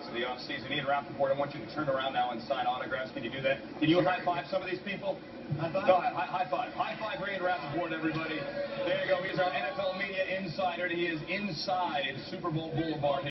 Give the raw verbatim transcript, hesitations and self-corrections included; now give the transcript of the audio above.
of the offseason. Ian Rapoport, I want you to turn around now and sign autographs. Can you do that? Can you high-five some of these people? High-five? No, high-five. High-five for Ian Rapoport, everybody. There you go. He's our N F L media insider, and he is inside Super Bowl Boulevard.